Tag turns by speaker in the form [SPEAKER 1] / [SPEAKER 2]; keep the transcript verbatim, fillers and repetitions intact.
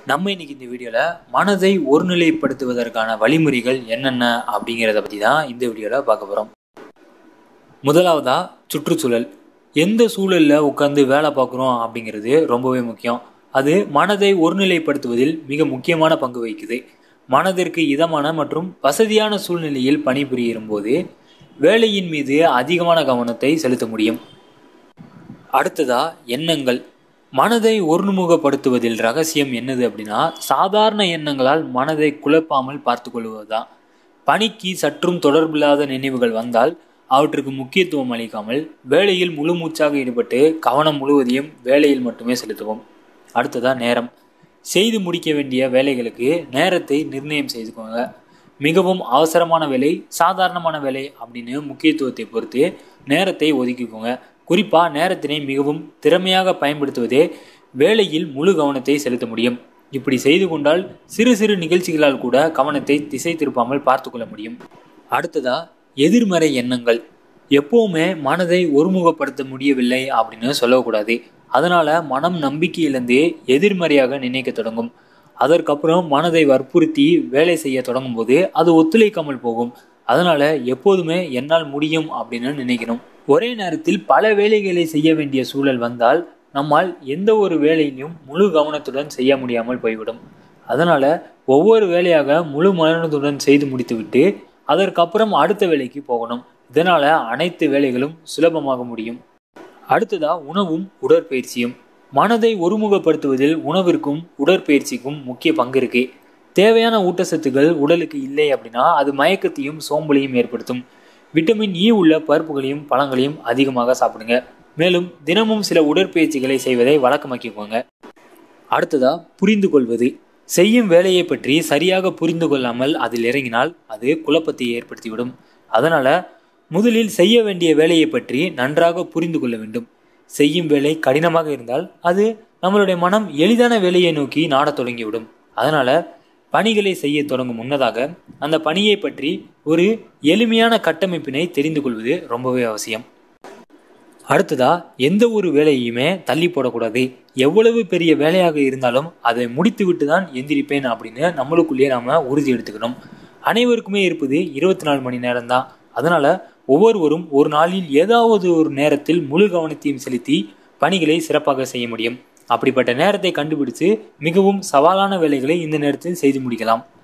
[SPEAKER 1] நம்ம இன்னைக்கு இந்த வீடியோவில் மனதை ஒருநிலைப்படுத்துவதற்கான வழிமுறைகள் என்னென்ன அப்படிங்கிறத பற்றி தான் இந்த வீடியோவில் பார்க்க போகிறோம். முதலாவதா சுற்றுச்சூழல். எந்த சூழலில் உட்காந்து வேலை பார்க்குறோம் அப்படிங்கிறது ரொம்பவே முக்கியம். அது மனதை ஒருநிலைப்படுத்துவதில் மிக முக்கியமான பங்கு வகிக்குது. மனதிற்கு இதமான மற்றும் வசதியான சூழ்நிலையில் பணிபுரியும் போது வேலையின் மீது அதிகமான கவனத்தை செலுத்த முடியும். அடுத்ததா எண்ணங்கள். மனதை ஒருமுகப்படுத்துவதில் ரகசியம் என்னது அப்படின்னா, சாதாரண எண்ணங்களால் மனதை குழப்பாமல் பார்த்து கொள்வதுதான். பணிக்கு சற்றும் தொடர்பில்லாத நினைவுகள் வந்தால் அவற்றுக்கு முக்கியத்துவம் அளிக்காமல் வேலையில் முழு மூச்சாக ஈடுபட்டு கவனம் முழுவதையும் வேலையில் மட்டுமே செலுத்துவோம். அடுத்ததா நேரம். செய்து முடிக்க வேண்டிய வேலைகளுக்கு நேரத்தை நிர்ணயம் செய்துக்கோங்க. மிகவும் அவசரமான வேலை, சாதாரணமான வேலை அப்படின்னு முக்கியத்துவத்தை பொறுத்து நேரத்தை ஒதுக்கிக்கோங்க. குறிப்பாக நேரத்தினை மிகவும் திறமையாக பயன்படுத்துவதே வேலையில் முழு கவனத்தை செலுத்த முடியும். இப்படி செய்து கொண்டால் சிறு சிறு நிகழ்ச்சிகளால் கூட கவனத்தை திசை திருப்பாமல் பார்த்து கொள்ள முடியும். அடுத்ததா எதிர்மறை எண்ணங்கள். எப்போவுமே மனதை ஒருமுகப்படுத்த முடியவில்லை அப்படின்னு சொல்லக்கூடாது. அதனால மனம் நம்பிக்கை இழந்து எதிர்மறையாக நினைக்க தொடங்கும். அதற்கப்புறம் மனதை வற்புறுத்தி வேலை செய்ய தொடங்கும் போது அது ஒத்துழைக்காமல் போகும். அதனால எப்போதுமே என்னால் முடியும் அப்படின்னு நினைக்கணும். ஒரே நேரத்தில் பல வேலைகளை செய்ய வேண்டிய சூழல் வந்தால் நம்மால் எந்த ஒரு வேலையிலும் முழு கவனத்துடன் செய்ய முடியாமல் போய்விடும். அதனால ஒவ்வொரு வேலையாக முழு மனத்துடன் செய்து முடித்துவிட்டு அதற்கப்புறம் அடுத்த வேலைக்கு போகணும். இதனால அனைத்து வேலைகளும் சுலபமாக முடியும். அடுத்ததா உணவும் உடற்பயிற்சியும். மனதை ஒருமுகப்படுத்துவதில் உணவிற்கும் உடற்பயிற்சிக்கும் முக்கிய பங்கு இருக்கு. தேவையான ஊட்டச்சத்துக்கள் உடலுக்கு இல்லை அப்படின்னா அது மயக்கத்தையும் சோம்பலையும் ஏற்படுத்தும். விட்டமின் இ உள்ள பருப்புகளையும் பழங்களையும் அதிகமாக சாப்பிடுங்க. மேலும் தினமும் சில உடற்பயிற்சிகளை செய்வதை வழக்கமாக்கிக்கோங்க. அடுத்ததா புரிந்து கொள்வது. செய்யும் வேலையை பற்றி சரியாக புரிந்து கொள்ளாமல் அதில் இறங்கினால் அது குழப்பத்தை ஏற்படுத்திவிடும். அதனால முதலில் செய்ய வேண்டிய வேலையை பற்றி நன்றாக புரிந்து கொள்ள வேண்டும். செய்யும் வேலை கடினமாக இருந்தால் அது நம்மளுடைய மனம் எளிதான வேலையை நோக்கி நாடத் தொடங்கிவிடும். அதனால பணிகளை செய்ய தொடங்கும் முன்னதாக அந்த பணியை பற்றி ஒரு எளிமையான கட்டமைப்பினை தெரிந்து கொள்வது ரொம்பவே அவசியம். அடுத்ததா எந்த ஒரு வேலையுமே தள்ளி போடக்கூடாது. எவ்வளவு பெரிய வேலையாக இருந்தாலும் அதை முடித்து விட்டு தான் எந்திரிப்பேன் அப்படின்னு நம்மளுக்குள்ளேயே நாம உறுதி எடுத்துக்கணும். அனைவருக்குமே இருப்பது இருபத்தி நாலு மணி நேரம் தான். அதனால ஒவ்வொருவரும் ஒரு நாளில் ஏதாவது ஒரு நேரத்தில் முழு கவனத்தையும் செலுத்தி பணிகளை சிறப்பாக செய்ய முடியும். அப்படிப்பட்ட நேரத்தை கண்டுபிடித்து மிகவும் சவாலான வேலைகளை இந்த நேரத்தில் செய்து முடிக்கலாம்.